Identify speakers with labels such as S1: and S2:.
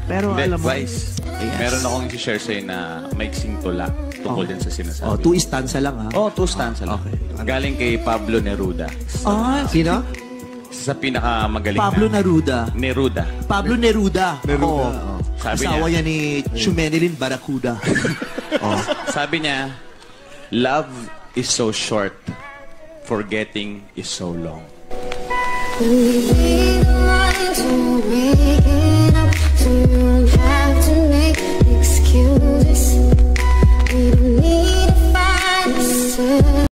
S1: Pero
S2: Hindi,
S1: alam mo...
S2: Vice.
S1: Yes.
S2: Meron akong i-share sa'yo na maiksing tula tungkol din sa sinasabi.
S1: 2 stanza lang, ha?
S2: 2 stanza lang.
S1: Okay.
S2: Galing kay Pablo Neruda.
S1: Sino?
S2: Sa pinakamagaling
S1: Pablo Neruda.
S2: Neruda.
S1: Pablo Neruda.
S3: Neruda.
S1: Oo.
S2: Sabi
S1: Asawa
S2: niya.
S1: niya ni Chumenelin Barracuda.
S2: Sabi niya, love is so short, forgetting is so long.